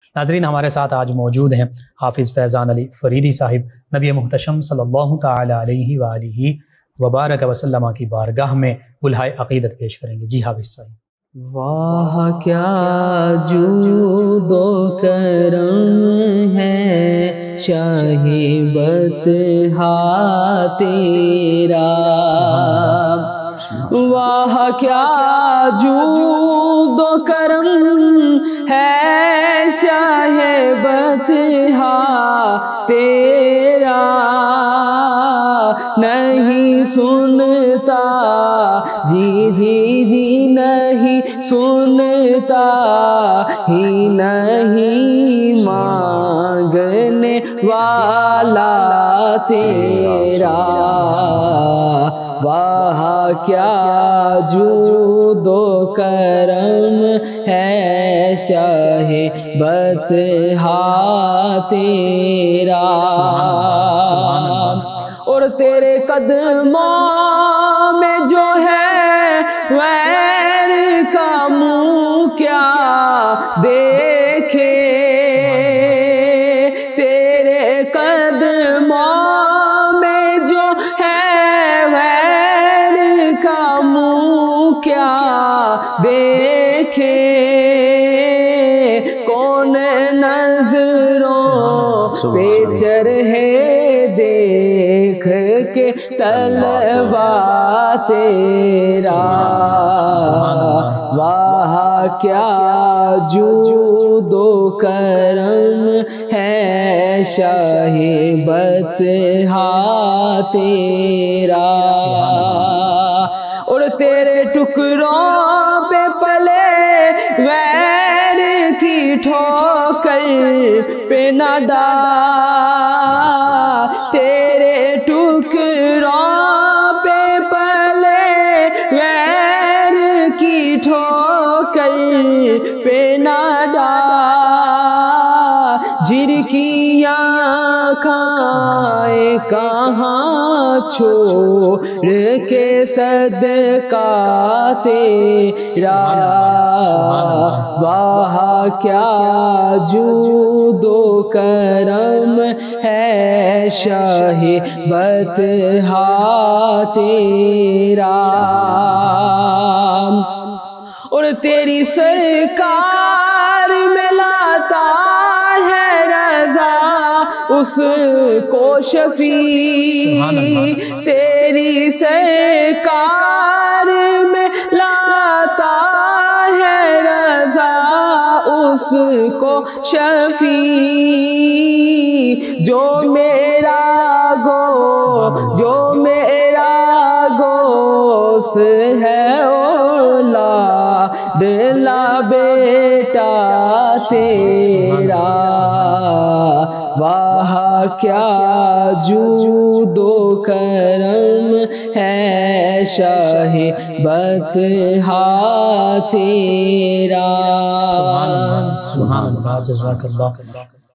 ناظرین ہمارے ساتھ آج موجود ہیں حافظ فیضان علی فریدی صاحب، نبی محتشم صلی اللہ تعالی علیہ وآلہ وبارک وسلم کی بارگاہ میں بلہائے عقیدت پیش کریں گے۔ جی حافظ صاحب۔ واہ کیا جود و کرم ہے شاہی بطحا تیرا، واہ کیا جود و کرم ہے شاہی بطحا تیرا، نہیں سنتا جی جی جی نہیں سنتا ہی نہیں مانگنے والا تیرا، واہ کیا جود و کرم ہے شاہ بطحا تیرا، اور تیرے قدموں میں جو ہے غیر کا منہ کیا دیکھے، تیرے قدموں میں جو ہے غیر کا منہ کیا دیکھے، کون نظروں پہ چرہے دیکھ کے طلبا تیرا، واہ کیا جود و کرم ہے شاہ بطحا تیرا، اور تیرے ٹکڑوں پہ پلے غیر کی ٹھوکر پہ نہ ڈالا، تیرے ٹکڑوں پہ پلے غیر کی ٹھوکر پہ نہ ڈالا، جھرکیاں کھائے کہاں چھوڑ کے صدقہ تیرا، واہ کیا جود و کرم ہے شاہ بطحا تیرا، اور تیری سرکار میں لاتا ہے رضا اس کو شفیع، تیری سرکار میں لاتا ہے رضا اس کو شفیع، جو میرا گوس ہے اولاد لا بیٹا تیرا، واہ کیا جود و کرم ہے شاہ بطحا تیرا، سبحان اللہ، جزاک اللہ۔